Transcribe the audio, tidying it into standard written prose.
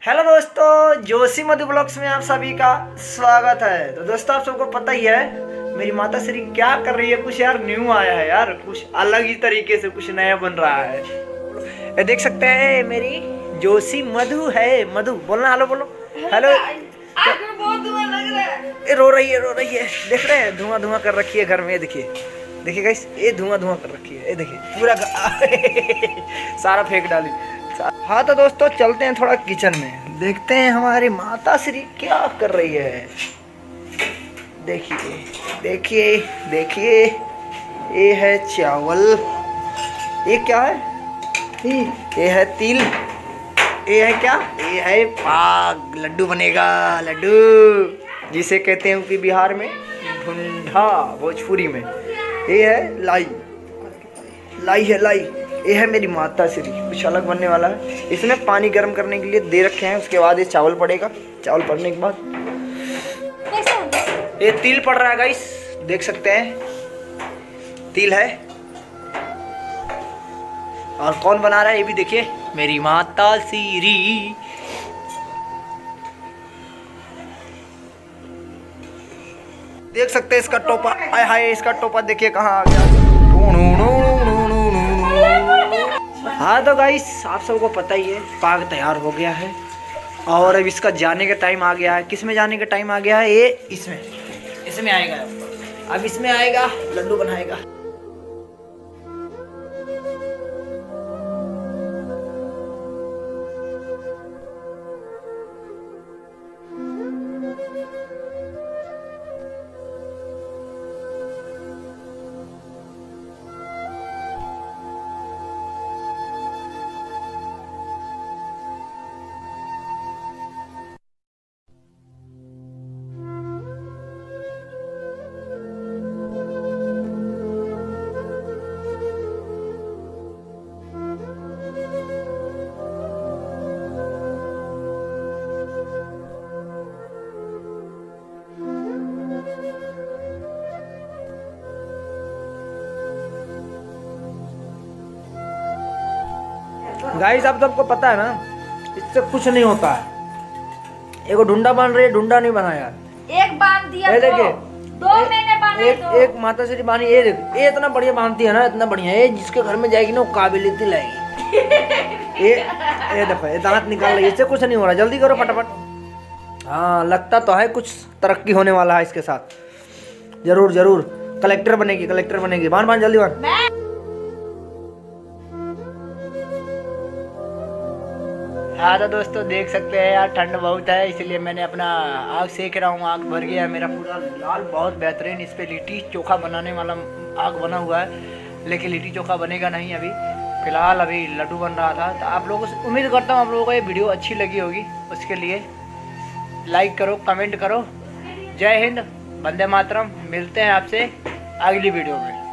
Hello दोस्तों, जोशी मधु blogs में आप सभी का स्वागत है। तो दोस्तों आप सबको पता ही है मेरी माता श्री क्या कर रही है। कुछ यार न्यू आया है यार, कुछ अलग ही तरीके से कुछ नया बन रहा है। ये देख सकते हैं मेरी जोशी मधु है। मधु बोलना, हेलो बोलो। हेलो। बहुत धुआं लग रहा है। ये रो रही है। देख रहे हैं धुआं धुआं कर रखी है घर में। ये देखिए गाइस, ये धुआं धुआं कर रखी है। ये देखिए पूरा सारा फेंक डाली। हाँ तो दोस्तों चलते हैं थोड़ा किचन में, देखते हैं हमारी माता श्री क्या कर रही है। देखिए ये है चावल। ये क्या है? ये है तिल। ये है क्या? ये है पाग। लड्डू बनेगा, लड्डू जिसे कहते हैं यूपी बिहार में ढूंढा, भोजपुरी में ये है लाई। ये है मेरी माता श्री। कुछ अलग बनने वाला है। इसमें पानी गर्म करने के लिए दे रखे हैं, उसके बाद ये चावल पड़ेगा। चावल पड़ने के बाद ये तिल पड़ रहा है गाइस, देख सकते हैं तिल है। और कौन बना रहा है ये भी देखिए, मेरी माता श्री। देख सकते हैं इसका टोपा। हाय इसका टोपा देखिए कहाँ आ गया। हाँ तो गाइस आप सबको पता ही है पाग तैयार हो गया है और अब इसका जाने का टाइम आ गया है। किस में जाने का टाइम आ गया है? ये इसमें आएगा। अब इसमें आएगा, लड्डू बनाएगा। गाइस आप सबको पता है ना, इससे कुछ नहीं होता है। एगो ढूंढा बांध रही है, ढूंढा नहीं बनाया। एक बांध दिया, ये देखिए, 2 महीने बांधे। एक माता श्री बानी। ये देख, ये इतना बढ़िया बांधती है ना, इतना बढ़िया। ये जिसके घर में जाएगी ना वो काबिलियत लाएगी। ये देखो, ये दांत निकाल रही है। इससे कुछ नहीं हो रहा, जल्दी करो फटाफट। हाँ लगता तो है कुछ तरक्की होने वाला है इसके साथ। जरूर कलेक्टर बनेगी। बांध जल्दी बांध। हाँ तो दोस्तों देख सकते हैं यार, ठंड बहुत है इसलिए मैंने अपना आग सेक रहा हूँ। आग भर गया है मेरा पूरा लाल, बहुत बेहतरीन। इस पे लिट्टी चोखा बनाने वाला आग बना हुआ है, लेकिन लिट्टी चोखा बनेगा नहीं अभी। फिलहाल अभी लड्डू बन रहा था। तो आप लोगों से उम्मीद करता हूँ आप लोगों को ये वीडियो अच्छी लगी होगी। उसके लिए लाइक करो, कमेंट करो। जय हिंद, वंदे मातरम। मिलते हैं आपसे अगली वीडियो में।